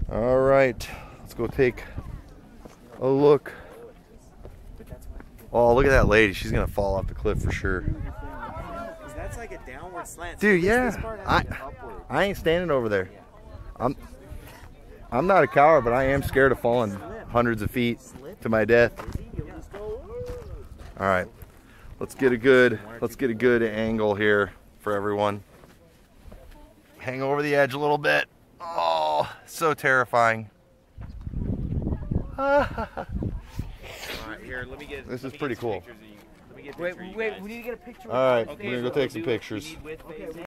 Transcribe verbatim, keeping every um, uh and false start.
All right, let's go take a look. Oh, look at that lady. She's gonna fall off the cliff for sure. That's like a downward slant. Dude, yeah. I, I ain't standing over there. I'm I'm not a coward, but I am scared of falling hundreds of feet to my death. All right, let's get a good let's get a good angle here for everyone. Hang over the edge a little bit. Oh, so terrifying. All right, here, let me get. This let is me pretty get some cool. pictures of you. Let me get a Wait, picture of you wait, guys. we need to get a picture. All right, Okay, we're gonna go so take some do it- pictures. we need with Okay, phasing.